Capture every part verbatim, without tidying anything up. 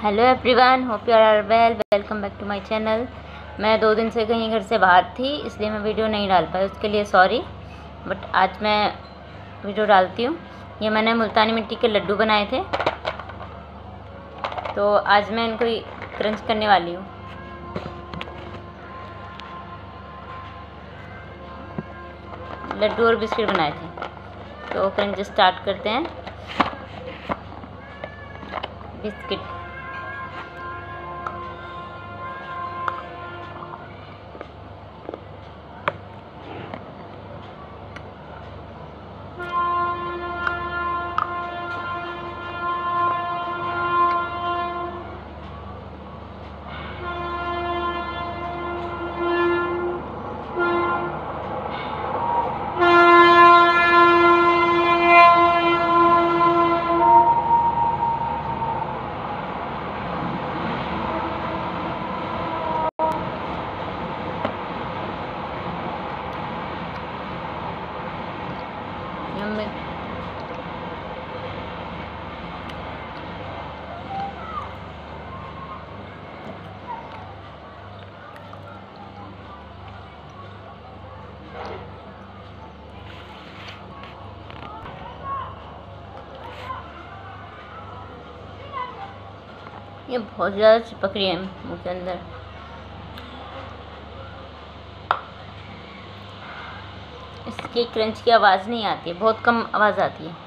Hello everyone, hope you are well. Welcome back to my channel. मैं दो दिन से कहीं घर से बाहर थी, इसलिए मैं वीडियो नहीं डाल पाई, उसके लिए सॉरी। बट आज मैं वीडियो डालती हूँ। ये मैंने मुल्तानी मिट्टी के लड्डू बनाए थे, तो आज मैं इनको क्रंच करने वाली हूँ। लड्डू और बिस्किट बनाए थे, तो क्रंच स्टार्ट करते हैं। बिस्किट में ये बहुत ज़्यादा चिपक रही है मुँह के अंदर। इसकी क्रंच की आवाज़ नहीं आती है, बहुत कम आवाज़ आती है।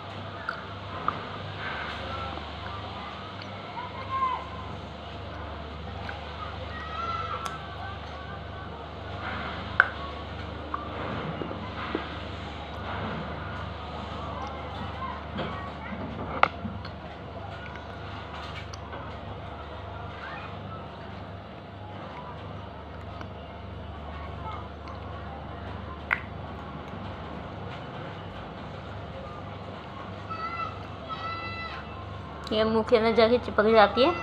ये मुंह के अंदर जाके चिपक जाती है,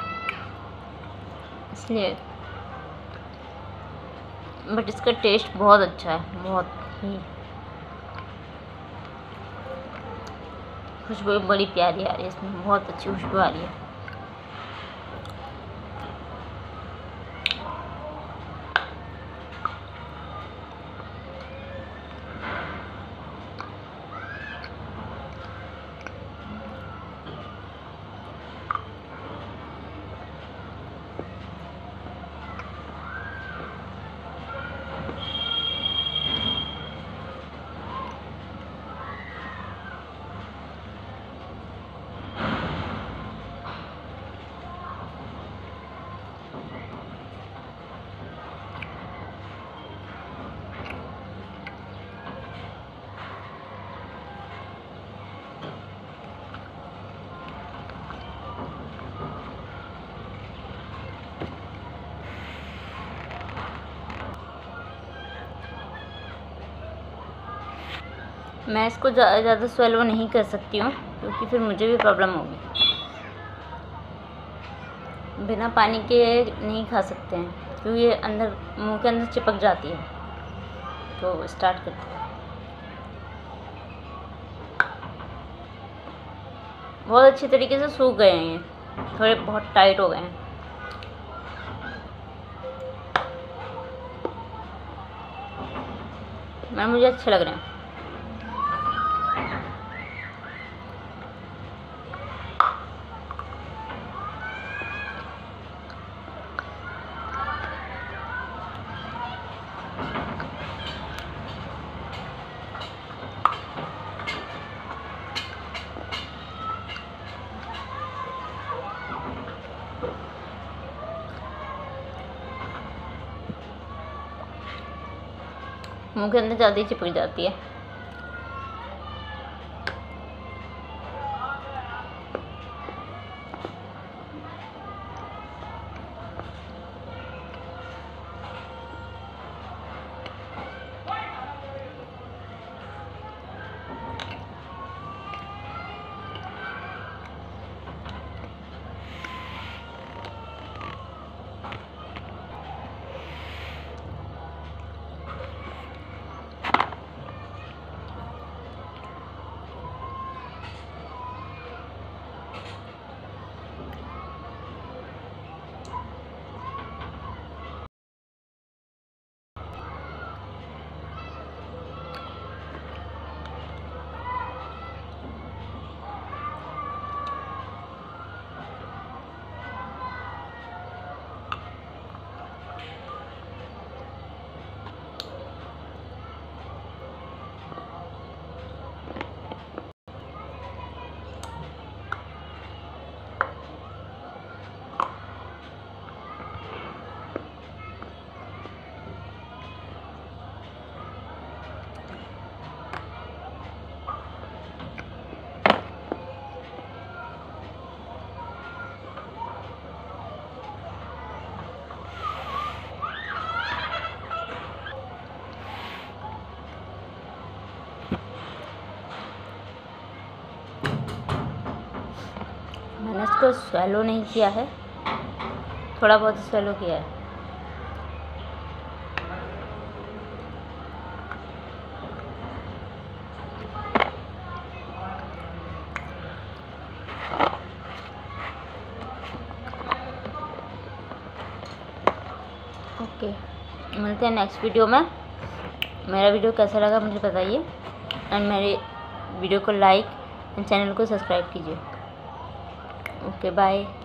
इसलिए। बट इसका टेस्ट बहुत अच्छा है, बहुत ही। खुशबू बड़ी प्यारी आ रही है इसमें, बहुत अच्छी खुशबू आ रही है। मैं इसको ज़्यादा स्वेलो नहीं कर सकती हूँ, क्योंकि फिर मुझे भी प्रॉब्लम होगी। बिना पानी के नहीं खा सकते हैं, क्योंकि ये अंदर मुंह के अंदर चिपक जाती है। तो स्टार्ट करते हैं। बहुत अच्छी तरीके से सूख गए हैं, ये थोड़े बहुत टाइट हो गए हैं। मैं मुझे अच्छे लग रहे हैं। मुंह के अंदर ज़्यादा ही चिपक जाती है। इसको स्वेलो नहीं किया है, थोड़ा बहुत स्वेलो किया है। ओके, मिलते हैं नेक्स्ट वीडियो में। मेरा वीडियो कैसा लगा मुझे बताइए, एंड मेरे वीडियो को लाइक एंड चैनल को सब्सक्राइब कीजिए। Okay bye.